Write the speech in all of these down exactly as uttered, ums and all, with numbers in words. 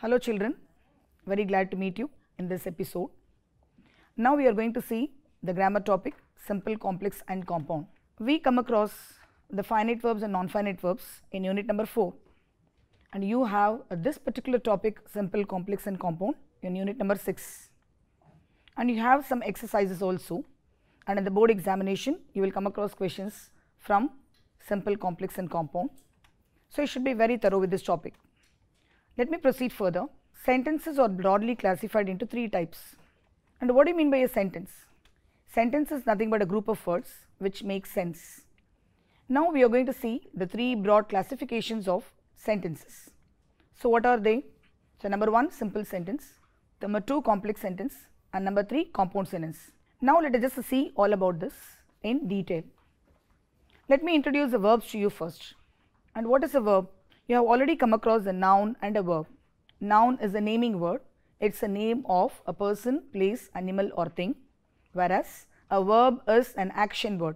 Hello children, very glad to meet you in this episode. Now we are going to see the grammar topic simple, complex and compound. We come across the finite verbs and non-finite verbs in unit number four, and you have uh, this particular topic simple, complex and compound in unit number six, and you have some exercises also, and in the board examination you will come across questions from simple, complex and compound. So you should be very thorough with this topic. Let me proceed further. Sentences are broadly classified into three types. And what do you mean by a sentence? Sentence is nothing but a group of words which make sense. Now we are going to see the three broad classifications of sentences. So what are they? So number one, simple sentence, number two, complex sentence, and number three, compound sentence. Now let us just see all about this in detail. Let me introduce the verbs to you first. And what is a verb? You have already come across a noun and a verb. Noun is a naming word. It's a name of a person, place, animal or thing, whereas a verb is an action word.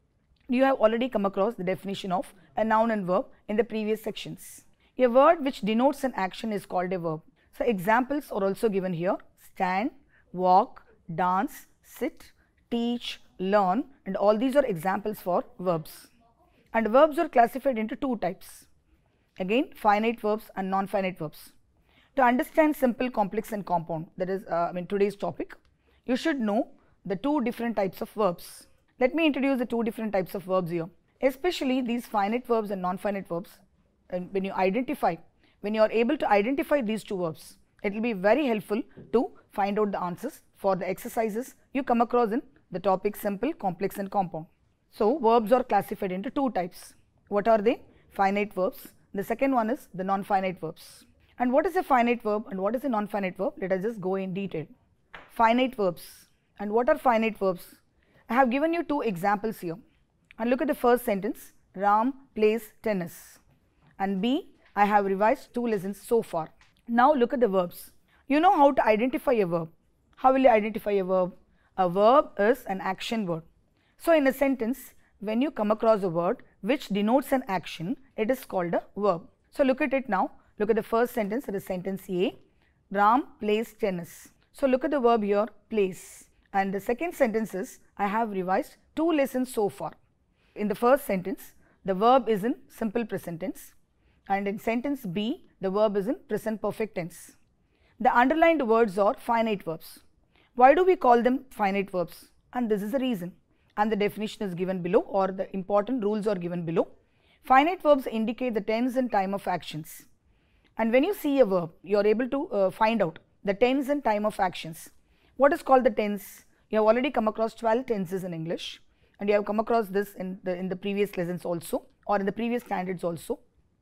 You have already come across the definition of a noun and verb in the previous sections. A word which denotes an action is called a verb. So examples are also given here: stand, walk, dance, sit, teach, learn, and all these are examples for verbs. And verbs are classified into two types. Again, finite verbs and non-finite verbs. To understand simple, complex and compound, that is uh, I mean today's topic, you should know the two different types of verbs. Let me introduce the two different types of verbs here. Especially these finite verbs and non-finite verbs, and when you identify, when you are able to identify these two verbs, it will be very helpful to find out the answers for the exercises you come across in the topic simple, complex and compound. So verbs are classified into two types. What are they? Finite verbs. The second one is the non-finite verbs. And what is a finite verb and what is a non-finite verb? Let us just go in detail. Finite verbs. And what are finite verbs? I have given you two examples here. And look at the first sentence: Ram plays tennis. And B, I have revised two lessons so far. Now look at the verbs. You know how to identify a verb. How will you identify a verb? A verb is an action word. So in a sentence, when you come across a word which denotes an action, it is called a verb. So look at it now. Look at the first sentence, that is sentence A. Ram plays tennis. So look at the verb here, plays. And the second sentence is, I have revised two lessons so far. In the first sentence, the verb is in simple present tense. And in sentence B, the verb is in present perfect tense. The underlined words are finite verbs. Why do we call them finite verbs? And this is the reason. And the definition is given below, or the important rules are given below. Finite verbs indicate the tense and time of actions. And when you see a verb, you are able to uh, find out the tense and time of actions. What is called the tense? You have already come across twelve tenses in English, and you have come across this in the, in the previous lessons also, or in the previous standards also.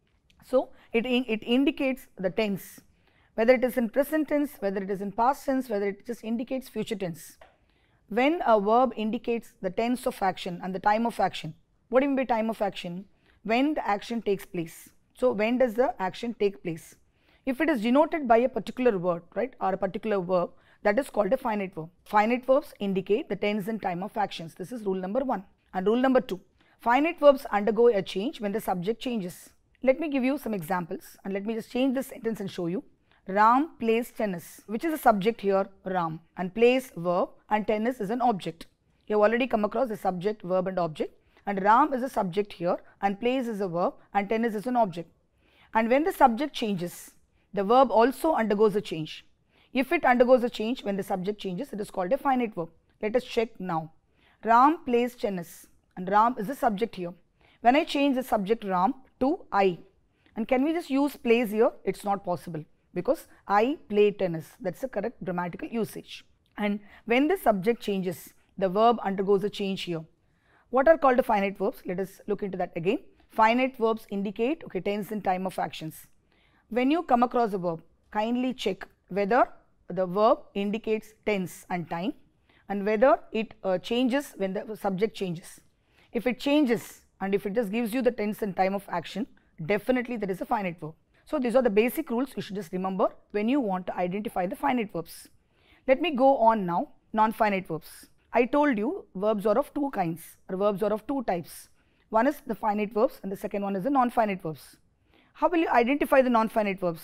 So it, it indicates the tense, whether it is in present tense, whether it is in past tense, whether it just indicates future tense. When a verb indicates the tense of action and the time of action, what do you mean by time of action? When the action takes place. So when does the action take place? If it is denoted by a particular word, right, or a particular verb, that is called a finite verb. Finite verbs indicate the tense and time of actions. This is rule number one. And rule number two, finite verbs undergo a change when the subject changes. Let me give you some examples, and let me just change this sentence and show you. Ram plays tennis, which is a subject here, Ram, and plays verb, and tennis is an object. You have already come across the subject, verb and object, and Ram is a subject here, and plays is a verb, and tennis is an object. And when the subject changes, the verb also undergoes a change. If it undergoes a change when the subject changes, it is called a finite verb. Let us check now. Ram plays tennis, and Ram is the subject here. When I change the subject Ram to I, and can we just use plays here? It's not possible, because I play tennis. That's the correct grammatical usage. And when the subject changes, the verb undergoes a change here. What are called the finite verbs? Let us look into that again. Finite verbs indicate okay, tense and time of actions. When you come across a verb, kindly check whether the verb indicates tense and time, and whether it uh, changes when the subject changes. If it changes, and if it just gives you the tense and time of action, definitely that is a finite verb. So these are the basic rules you should just remember when you want to identify the finite verbs. Let me go on now, non-finite verbs. I told you verbs are of two kinds, or verbs are of two types. One is the finite verbs and the second one is the non-finite verbs. How will you identify the non-finite verbs?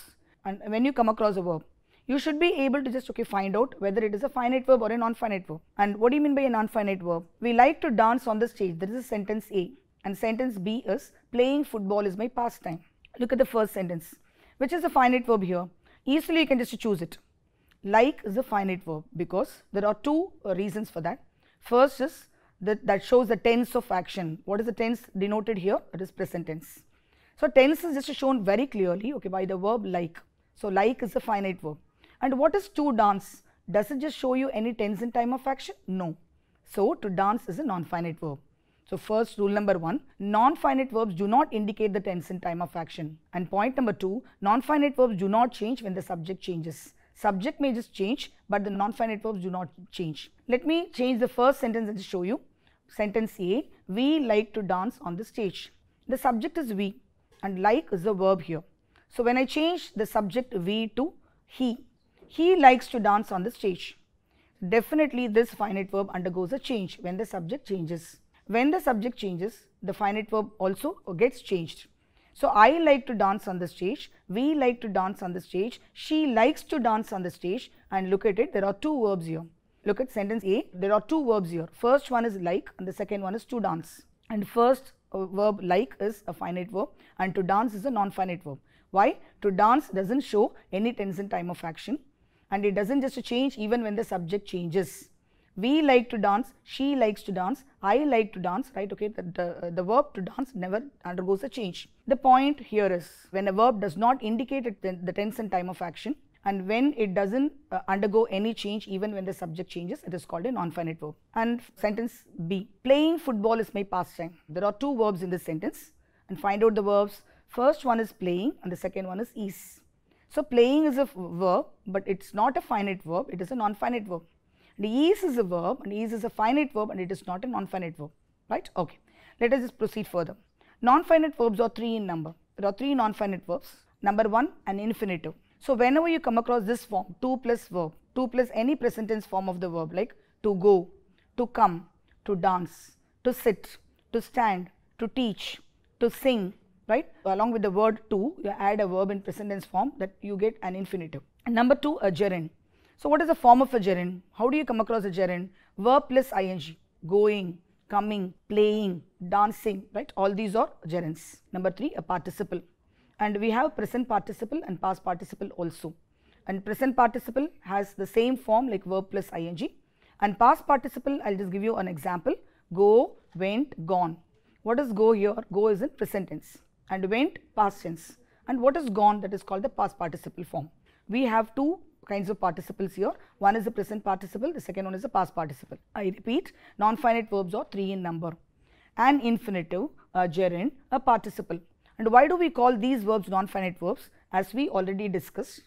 and when you come across a verb, you should be able to just okay find out whether it is a finite verb or a non-finite verb. And what do you mean by a non-finite verb? We like to dance on the stage. That is sentence A, and sentence B is playing football is my pastime. Look at the first sentence. Which is a finite verb here? Easily you can just choose it. Like is a finite verb because there are two uh, reasons for that. First is that that shows the tense of action. What is the tense denoted here? It is present tense. So tense is just shown very clearly okay by the verb like. So like is a finite verb. And what is to dance? Does it just show you any tense and time of action? No. So to dance is a non-finite verb. So first rule number one, non-finite verbs do not indicate the tense and time of action. And point number two, non-finite verbs do not change when the subject changes. Subject may just change, but the non-finite verbs do not change. Let me change the first sentence and show you. Sentence A, we like to dance on the stage. The subject is we and like is the verb here. So when I change the subject we to he, he likes to dance on the stage. Definitely this finite verb undergoes a change when the subject changes. When the subject changes, the finite verb also gets changed. So I like to dance on the stage, we like to dance on the stage, she likes to dance on the stage, and look at it, there are two verbs here. Look at sentence A, there are two verbs here. First one is like and the second one is to dance. And first uh, verb like is a finite verb and to dance is a non-finite verb. Why? To dance doesn't show any tense and time of action, and it doesn't just change even when the subject changes. We like to dance, she likes to dance, I like to dance, right? Okay, the, the, the verb to dance never undergoes a change. The point here is when a verb does not indicate it, the tense and time of action, and when it doesn't uh, undergo any change even when the subject changes, it is called a non-finite verb. And sentence B, playing football is my pastime. There are two verbs in this sentence, and find out the verbs. First one is playing and the second one is is. So playing is a verb, but it's not a finite verb, it is a non-finite verb. The is is a verb and is is a finite verb and it is not a non-finite verb, right? Okay, let us just proceed further. Non-finite verbs are three in number. There are three non-finite verbs. Number one, an infinitive. So whenever you come across this form, to plus verb, to plus any present tense form of the verb like to go, to come, to dance, to sit, to stand, to teach, to sing, right? Along with the word to, you add a verb in present tense form, that you get an infinitive. And number two, a gerund. So what is the form of a gerund? How do you come across a gerund? Verb plus ing, going, coming, playing, dancing, right? All these are gerunds. Number three, a participle. And we have present participle and past participle also. And present participle has the same form like verb plus ing. And past participle, I'll just give you an example. Go, went, gone. What is go here? Go is in present tense. And went, past tense. And what is gone? That is called the past participle form. We have two kinds of participles here. One is the present participle, the second one is the past participle. I repeat, non-finite verbs are three in number. An infinitive, a gerund, a participle. And why do we call these verbs non-finite verbs? As we already discussed,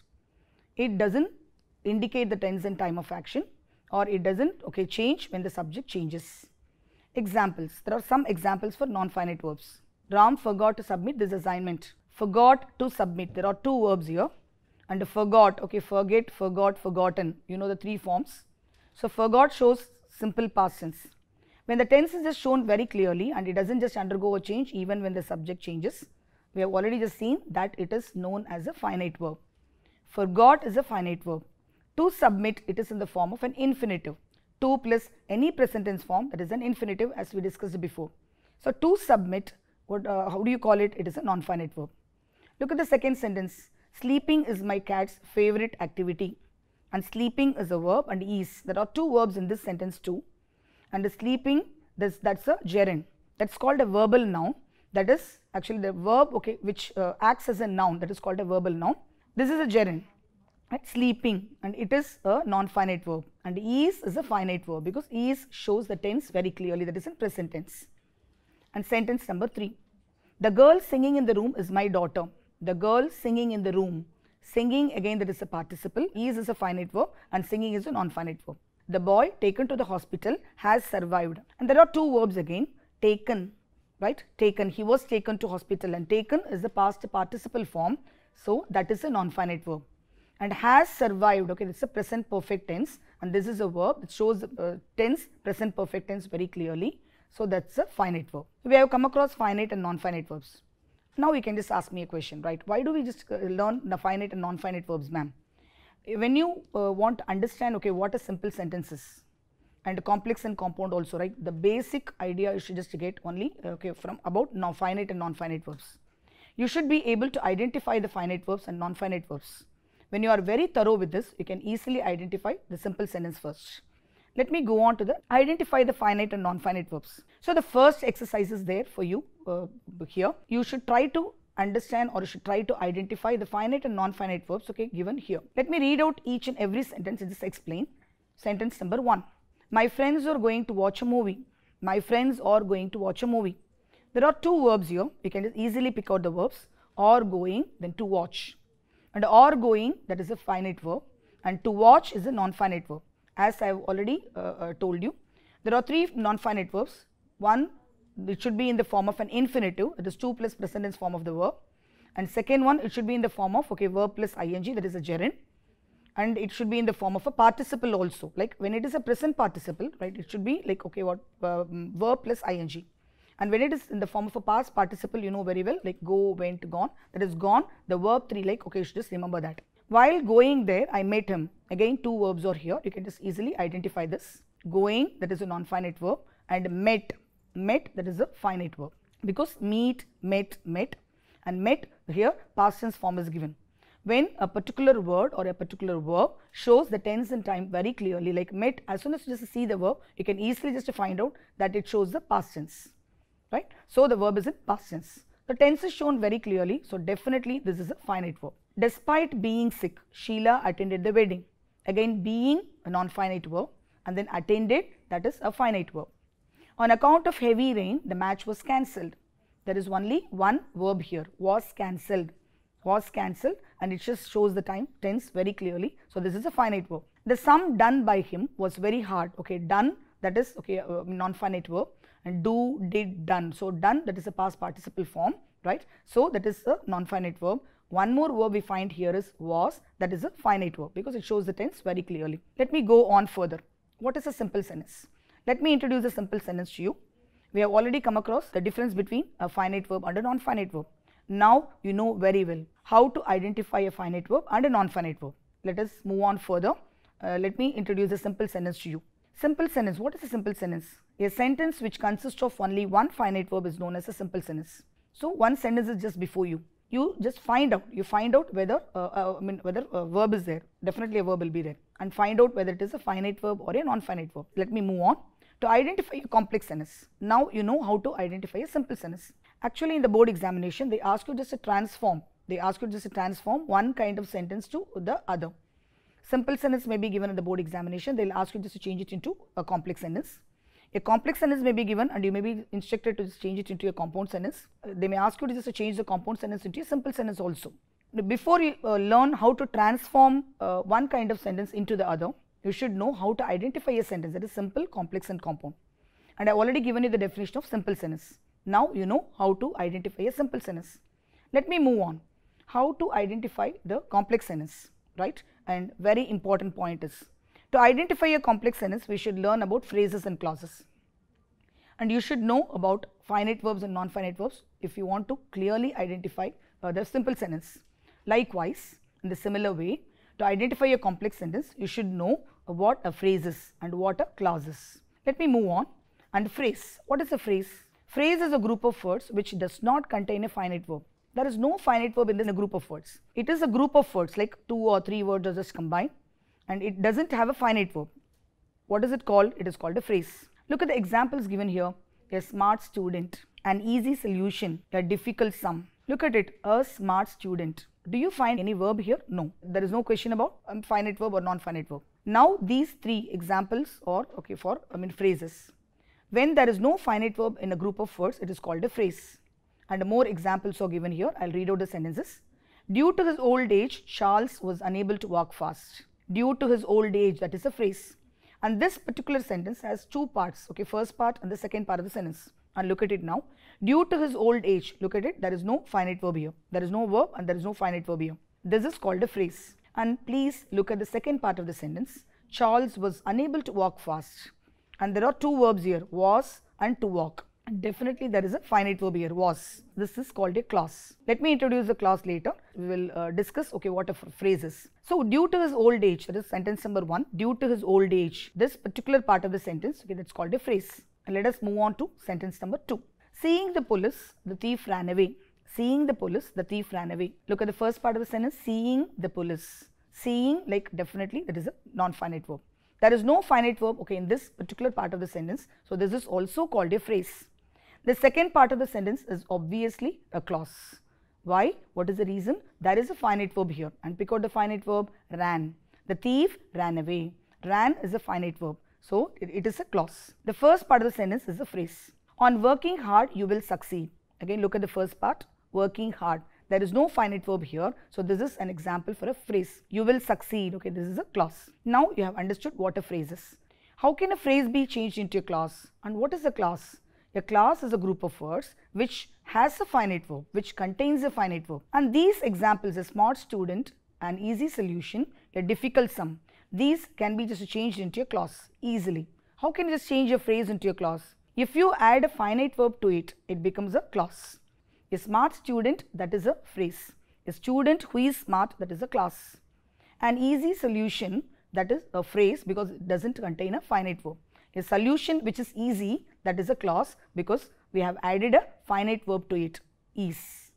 it doesn't indicate the tense and time of action, or it doesn't okay change when the subject changes. Examples. There are some examples for non-finite verbs. Ram forgot to submit this assignment. Forgot to submit. There are two verbs here. And forgot, okay, forget, forgot, forgotten, you know the three forms. So forgot shows simple past tense. When the tense is just shown very clearly and it doesn't just undergo a change even when the subject changes, we have already just seen that it is known as a finite verb. Forgot is a finite verb. To submit, it is in the form of an infinitive. To plus any present tense form, that is an infinitive as we discussed before. So to submit, what, uh, how do you call it? It is a non-finite verb. Look at the second sentence. Sleeping is my cat's favorite activity. And sleeping is a verb and is. There are two verbs in this sentence too. And the sleeping, this, that's a gerund. That's called a verbal noun. That is actually the verb okay, which uh, acts as a noun. That is called a verbal noun. This is a gerund. Right? Sleeping, and it is a non-finite verb. And is is a finite verb because is shows the tense very clearly. That is in present tense. And sentence number three. The girl singing in the room is my daughter. The girl singing in the room. Singing, again, that is a participle. Is is a finite verb and singing is a non-finite verb. The boy taken to the hospital has survived. And there are two verbs again. Taken, right? Taken. He was taken to hospital, and taken is the past participle form. So that is a non-finite verb. And has survived, okay, it's a present perfect tense, and this is a verb that shows uh, tense, present perfect tense very clearly. So that's a finite verb. We have come across finite and non-finite verbs. Now you can just ask me a question, right? Why do we just uh, learn the finite and non-finite verbs, ma'am? When you uh, want to understand, okay, what a simple sentence is and complex and compound also, right? The basic idea you should just get only, okay, from about now finite and non-finite verbs. You should be able to identify the finite verbs and non-finite verbs. When you are very thorough with this, you can easily identify the simple sentence first. Let me go on to the identify the finite and non-finite verbs. So the first exercise is there for you uh, here. You should try to understand or you should try to identify the finite and non-finite verbs, okay, given here. Let me read out each and every sentence and just explain. Sentence number one. My friends are going to watch a movie. My friends are going to watch a movie. There are two verbs here. You can just easily pick out the verbs. Are going, then to watch. And are going, that is a finite verb, and to watch is a non-finite verb. As I have already uh, uh, told you, there are three non-finite verbs. One, it should be in the form of an infinitive, that is to plus present tense form of the verb. And second one, it should be in the form of, okay, verb plus ing, that is a gerund. And it should be in the form of a participle also. Like when it is a present participle, right, it should be like, okay, what, uh, verb plus ing. And when it is in the form of a past participle, you know very well, like go, went, gone, that is gone, the verb three, like, okay, you should just remember that. While going there, I met him. Again, two verbs are here. You can just easily identify this. Going, that is a non-finite verb, and met, met, that is a finite verb. Because meet, met, met, and met here, past tense form is given. When a particular word or a particular verb shows the tense and time very clearly, like met, as soon as you just see the verb, you can easily just find out that it shows the past tense, right? So the verb is in past tense. The tense is shown very clearly, so definitely this is a finite verb. Despite being sick, Sheila attended the wedding. Again, being a non-finite verb, and then attended, that is a finite verb. On account of heavy rain, the match was cancelled. There is only one verb here, was cancelled. Was cancelled, and it just shows the time tense very clearly. So this is a finite verb. The sum done by him was very hard. Okay, done, that is, okay, uh, non-finite verb, and do, did, done. So done, that is a past participle form, right? So that is a non-finite verb. One more verb we find here is was, that is a finite verb because it shows the tense very clearly. Let me go on further. What is a simple sentence? Let me introduce a simple sentence to you. We have already come across the difference between a finite verb and a non-finite verb. Now you know very well how to identify a finite verb and a non-finite verb. Let us move on further. Uh, let me introduce a simple sentence to you. Simple sentence. What is a simple sentence? A sentence which consists of only one finite verb is known as a simple sentence. So one sentence is just before you. You just find out. You find out whether uh, uh, I mean whether a verb is there. Definitely a verb will be there, and find out whether it is a finite verb or a non-finite verb. Let me move on to identify a complex sentence. Now you know how to identify a simple sentence. Actually, in the board examination, they ask you just to transform. They ask you just to transform one kind of sentence to the other. Simple sentence may be given in the board examination. They will ask you just to change it into a complex sentence. A complex sentence may be given and you may be instructed to just change it into a compound sentence. Uh, they may ask you to just to change the compound sentence into a simple sentence also. Before you uh, learn how to transform uh, one kind of sentence into the other, you should know how to identify a sentence that is simple, complex and compound. And I have already given you the definition of simple sentence. Now you know how to identify a simple sentence. Let me move on. How to identify the complex sentence, right? And very important point is, to identify a complex sentence, we should learn about phrases and clauses. And you should know about finite verbs and non-finite verbs if you want to clearly identify uh, the simple sentence. Likewise, in the similar way, to identify a complex sentence, you should know what a phrase is and what a clause is. Let me move on. And phrase. What is a phrase? Phrase is a group of words which does not contain a finite verb. There is no finite verb in the group of words. It is a group of words, like two or three words are just combined, and it doesn't have a finite verb. What is it called? It is called a phrase. Look at the examples given here. A smart student, an easy solution, a difficult sum. Look at it, a smart student. Do you find any verb here? No. There is no question about um, finite verb or non-finite verb. Now these three examples are okay for I mean phrases. When there is no finite verb in a group of words, it is called a phrase. And more examples are given here. I will read out the sentences. Due to his old age, Charles was unable to walk fast. Due to his old age, that is a phrase. And this particular sentence has two parts, okay, first part and the second part of the sentence. And look at it now. Due to his old age, look at it, there is no finite verb here. There is no verb and there is no finite verb here. This is called a phrase. And please look at the second part of the sentence. Charles was unable to walk fast. And there are two verbs here, was and to walk. Definitely there is a finite verb here, was. This is called a clause. Let me introduce the clause later. We will uh, discuss okay what a phrase is. So due to his old age, that is sentence number one, due to his old age, this particular part of the sentence, okay, that's called a phrase. And let us move on to sentence number two. Seeing the police, the thief ran away. Seeing the police, the thief ran away. Look at the first part of the sentence, seeing the police. Seeing, like definitely that is a non-finite verb. There is no finite verb, okay, in this particular part of the sentence. So this is also called a phrase. The second part of the sentence is obviously a clause. Why? What is the reason? There is a finite verb here, and pick out the finite verb, ran. The thief ran away. Ran is a finite verb. So it, it is a clause. The first part of the sentence is a phrase. On working hard, you will succeed. Again, look at the first part, working hard. There is no finite verb here. So this is an example for a phrase. You will succeed. Okay, this is a clause. Now you have understood what a phrase is. How can a phrase be changed into a clause? And what is a clause? A clause is a group of words which has a finite verb, which contains a finite verb. And these examples, a smart student, an easy solution, a difficult sum, these can be just changed into a clause easily. How can you just change a phrase into a clause? If you add a finite verb to it, it becomes a clause. A smart student, that is a phrase. A student who is smart, that is a clause. An easy solution, that is a phrase because it doesn't contain a finite verb. A solution which is easy, that is a clause because we have added a finite verb to it, is.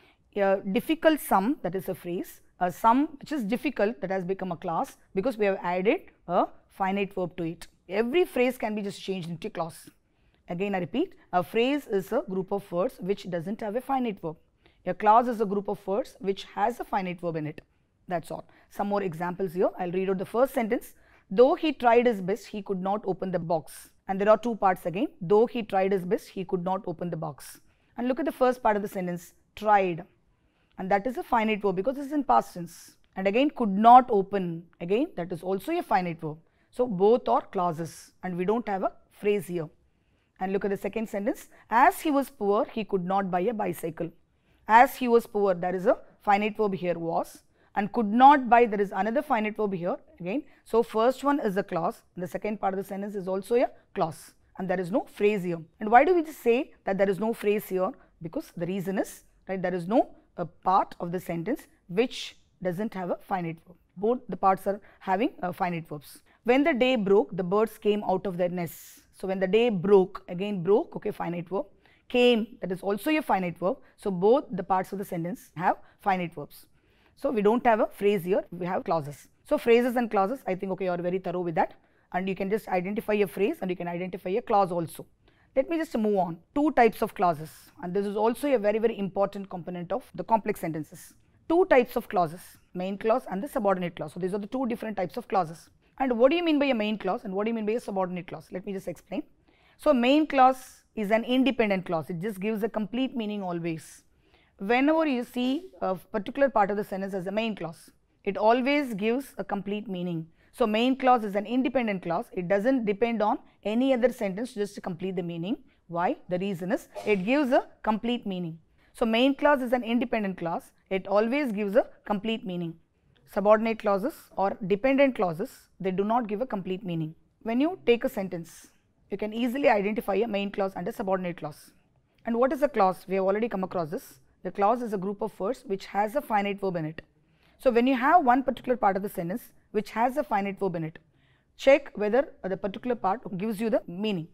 A difficult sum, that is a phrase. A sum which is difficult, that has become a clause because we have added a finite verb to it. Every phrase can be just changed into a clause. Again I repeat, a phrase is a group of words which doesn't have a finite verb. A clause is a group of words which has a finite verb in it. That's all. Some more examples here. I'll read out the first sentence. Though he tried his best, he could not open the box. And there are two parts again. Though he tried his best, he could not open the box. And look at the first part of the sentence, tried. And that is a finite verb because it is in past tense. And again, could not open. Again, that is also a finite verb. So both are clauses and we don't have a phrase here. And look at the second sentence. As he was poor, he could not buy a bicycle. As he was poor, there is a finite verb here, was. And could not buy, there is another finite verb here again. So first one is a clause and the second part of the sentence is also a clause and there is no phrase here. And why do we just say that there is no phrase here? Because the reason is, right, there is no a part of the sentence which doesn't have a finite verb. Both the parts are having uh, finite verbs. When the day broke, the birds came out of their nests. So when the day broke, again broke, okay, finite verb. Came, that is also a finite verb. So both the parts of the sentence have finite verbs. So we don't have a phrase here, we have clauses. So phrases and clauses, I think okay, you are very thorough with that, and you can just identify a phrase and you can identify a clause also. Let me just move on. Two types of clauses, and this is also a very very important component of the complex sentences. Two types of clauses, main clause and the subordinate clause. So these are the two different types of clauses. And what do you mean by a main clause and what do you mean by a subordinate clause? Let me just explain. So main clause is an independent clause, it just gives a complete meaning always. Whenever you see a particular part of the sentence as a main clause, it always gives a complete meaning. So main clause is an independent clause, it doesn't depend on any other sentence just to complete the meaning. Why? The reason is it gives a complete meaning. So main clause is an independent clause, it always gives a complete meaning. Subordinate clauses or dependent clauses, they do not give a complete meaning. When you take a sentence, you can easily identify a main clause and a subordinate clause. And what is a clause? We have already come across this. The clause is a group of words which has a finite verb in it. So when you have one particular part of the sentence which has a finite verb in it, check whether the particular part gives you the meaning.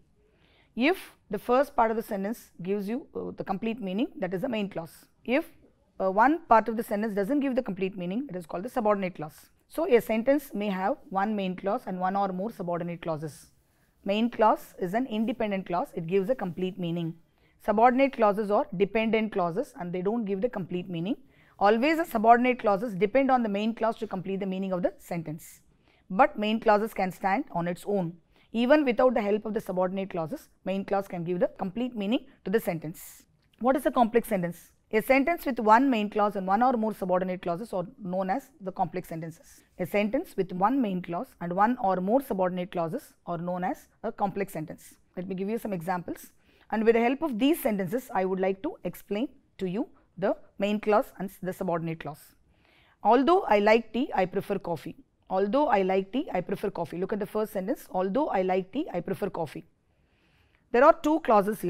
If the first part of the sentence gives you uh, the complete meaning, that is the main clause. If uh, one part of the sentence doesn't give the complete meaning, it is called the subordinate clause. So a sentence may have one main clause and one or more subordinate clauses. Main clause is an independent clause, it gives a complete meaning. Subordinate clauses are dependent clauses and they don't give the complete meaning. Always the subordinate clauses depend on the main clause to complete the meaning of the sentence. But main clauses can stand on its own. Even without the help of the subordinate clauses, main clause can give the complete meaning to the sentence. What is a complex sentence? A sentence with one main clause and one or more subordinate clauses are known as the complex sentences. A sentence with one main clause and one or more subordinate clauses are known as a complex sentence. Let me give you some examples. And with the help of these sentences, I would like to explain to you the main clause and the subordinate clause. Although I like tea, I prefer coffee. Although I like tea, I prefer coffee. Look at the first sentence. Although I like tea, I prefer coffee. There are two clauses here.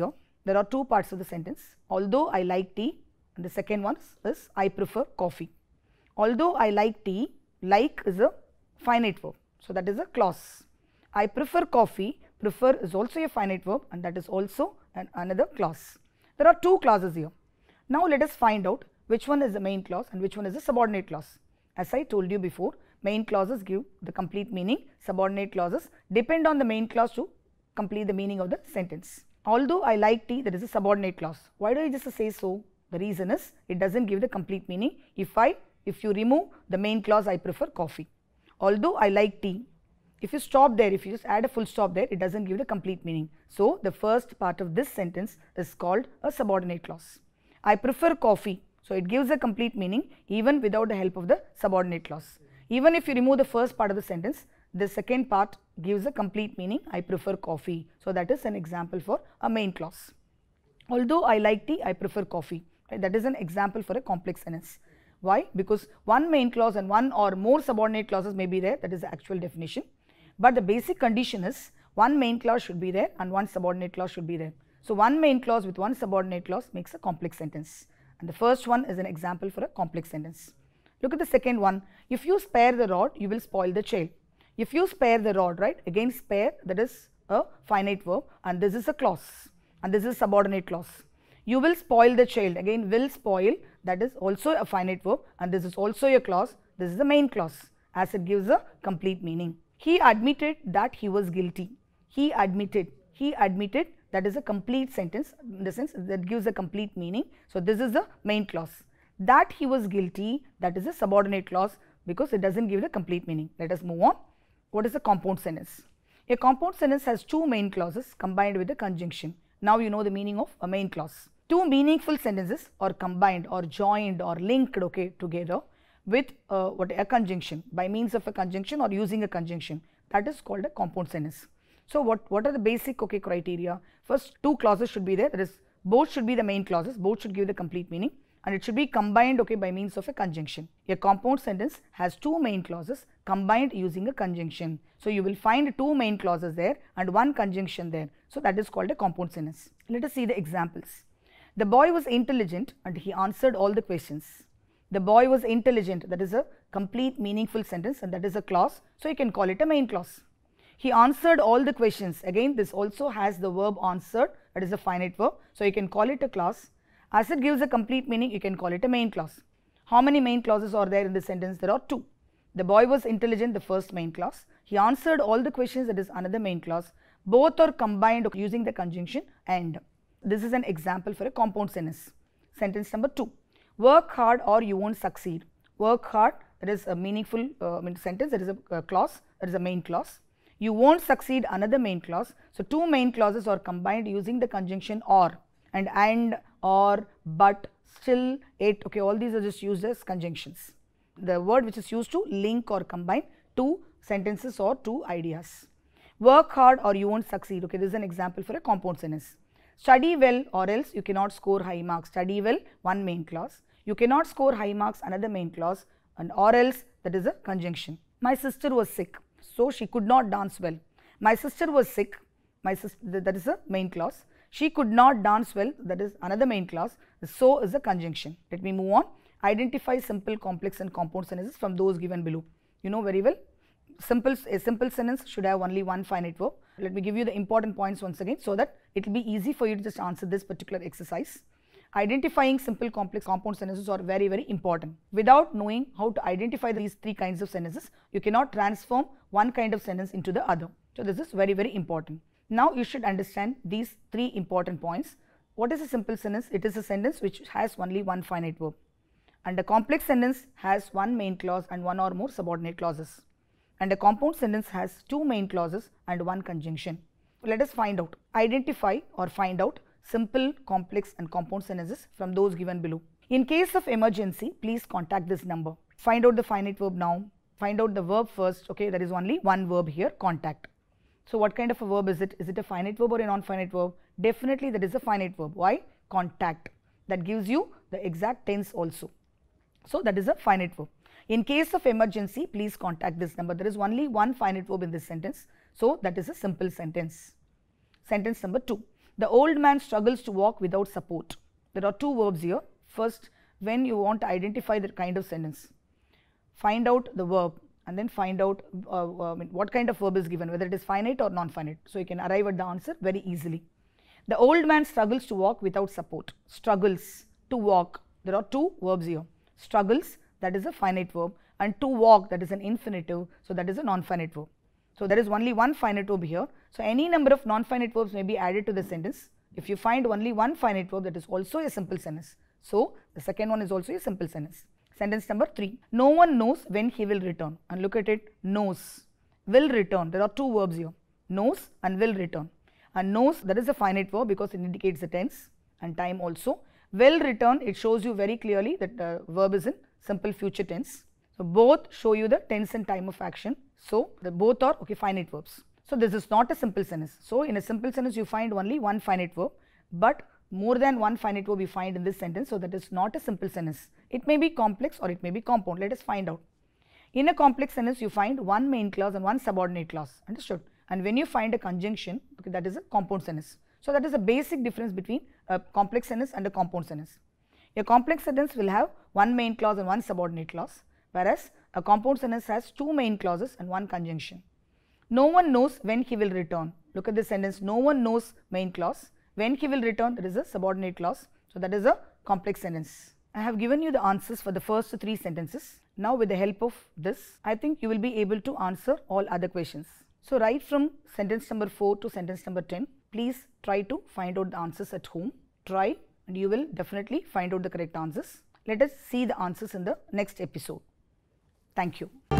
there are two parts of the sentence. Although I like tea, and the second one is I prefer coffee. Although I like tea, like is a finite verb. So, that is a clause. I prefer coffee, prefer is also a finite verb, and that is also an another clause. There are two clauses here. Now, let us find out which one is the main clause and which one is the subordinate clause. As I told you before, main clauses give the complete meaning, subordinate clauses depend on the main clause to complete the meaning of the sentence. Although I like tea, that is a subordinate clause. Why do I just say so? The reason is it does not give the complete meaning. If I, if you remove the main clause, I prefer coffee. Although I like tea, if you stop there, if you just add a full stop there, it does not give the complete meaning. So, the first part of this sentence is called a subordinate clause. I prefer coffee. So, it gives a complete meaning even without the help of the subordinate clause. Even if you remove the first part of the sentence, the second part gives a complete meaning, I prefer coffee. So, that is an example for a main clause. Although I like tea, I prefer coffee. Right? That is an example for a complex sentence. Why? Because one main clause and one or more subordinate clauses may be there, that is the actual definition. But the basic condition is one main clause should be there and one subordinate clause should be there. So, one main clause with one subordinate clause makes a complex sentence, and the first one is an example for a complex sentence. Look at the second one. If you spare the rod, you will spoil the child. If you spare the rod, right, again spare, that is a finite verb, and this is a clause, and this is subordinate clause. You will spoil the child, again will spoil, that is also a finite verb, and this is also a clause, this is the main clause, as it gives a complete meaning. He admitted that he was guilty. He admitted, he admitted, that is a complete sentence, in the sense that gives a complete meaning. So, this is the main clause. That he was guilty, that is a subordinate clause, because it does not give the complete meaning. Let us move on. What is a compound sentence? A compound sentence has two main clauses combined with a conjunction. Now, you know the meaning of a main clause. Two meaningful sentences are combined or joined or linked, okay, together with uh, what a conjunction, by means of a conjunction or using a conjunction, that is called a compound sentence. So, what, what are the basic, okay, criteria? First, two clauses should be there, that is both should be the main clauses, both should give the complete meaning, and it should be combined, okay, by means of a conjunction. A compound sentence has two main clauses combined using a conjunction. So, you will find two main clauses there and one conjunction there. So, that is called a compound sentence. Let us see the examples. The boy was intelligent and he answered all the questions. The boy was intelligent, that is a complete meaningful sentence, and that is a clause. So, you can call it a main clause. He answered all the questions. Again, this also has the verb answered, that is a finite verb. So, you can call it a clause. As it gives a complete meaning, you can call it a main clause. How many main clauses are there in this sentence? There are two. The boy was intelligent, the first main clause. He answered all the questions, that is another main clause. Both are combined using the conjunction and. This is an example for a compound sentence. Sentence number two. Work hard or you won't succeed. Work hard, that is a meaningful uh, sentence, that is a uh, clause, that is a main clause. You won't succeed, another main clause. So, two main clauses are combined using the conjunction or, and and, or, but, still, it, okay, all these are just used as conjunctions. The word which is used to link or combine two sentences or two ideas. Work hard or you won't succeed, okay, this is an example for a compound sentence. Study well or else you cannot score high marks. Study well, one main clause. You cannot score high marks, another main clause, and or else, that is a conjunction. My sister was sick, so she could not dance well. My sister was sick, my sister, that is a main clause. She could not dance well, that is another main clause. So is a conjunction. Let me move on. Identify simple, complex and compound sentences from those given below. You know very well, simple, a simple sentence should have only one finite verb. Let me give you the important points once again, so that it will be easy for you to just answer this particular exercise. Identifying simple, complex, compound sentences are very, very important. Without knowing how to identify these three kinds of sentences, you cannot transform one kind of sentence into the other. So, this is very, very important. Now, you should understand these three important points. What is a simple sentence? It is a sentence which has only one finite verb, and a complex sentence has one main clause and one or more subordinate clauses, and a compound sentence has two main clauses and one conjunction. Let us find out, identify or find out simple, complex and compound sentences from those given below. In case of emergency, please contact this number. Find out the finite verb now. Find out the verb first. Okay, there is only one verb here, contact. So, what kind of a verb is it? Is it a finite verb or a non-finite verb? Definitely that is a finite verb. Why? Contact. That gives you the exact tense also. So, that is a finite verb. In case of emergency, please contact this number. There is only one finite verb in this sentence. So, that is a simple sentence. Sentence number two. The old man struggles to walk without support. There are two verbs here. First, when you want to identify the kind of sentence, find out the verb and then find out uh, uh, what kind of verb is given, whether it is finite or non-finite. So, you can arrive at the answer very easily. The old man struggles to walk without support. Struggles to walk. There are two verbs here. Struggles, that is a finite verb, and to walk, that is an infinitive. So, that is a non-finite verb. So, there is only one finite verb here. So, any number of non-finite verbs may be added to the sentence. If you find only one finite verb, that is also a simple sentence. So, the second one is also a simple sentence. Sentence number three. No one knows when he will return. And look at it, knows, will return. There are two verbs here, knows and will return. And knows, that is a finite verb because it indicates the tense and time also. Will return, it shows you very clearly that the verb is in simple future tense. So, both show you the tense and time of action. So, the both are okay finite verbs. So, this is not a simple sentence. So, in a simple sentence you find only one finite verb, but more than one finite verb you find in this sentence. So, that is not a simple sentence. It may be complex or it may be compound. Let us find out. In a complex sentence you find one main clause and one subordinate clause, understood? And when you find a conjunction, okay, that is a compound sentence. So, that is a basic difference between a complex sentence and a compound sentence. A complex sentence will have one main clause and one subordinate clause, whereas a compound sentence has two main clauses and one conjunction. No one knows when he will return. Look at this sentence, no one knows main clause. When he will return, that is a subordinate clause. So, that is a complex sentence. I have given you the answers for the first three sentences. Now, with the help of this, I think you will be able to answer all other questions. So, right from sentence number four to sentence number ten, please try to find out the answers at home. Try and you will definitely find out the correct answers. Let us see the answers in the next episode. Thank you.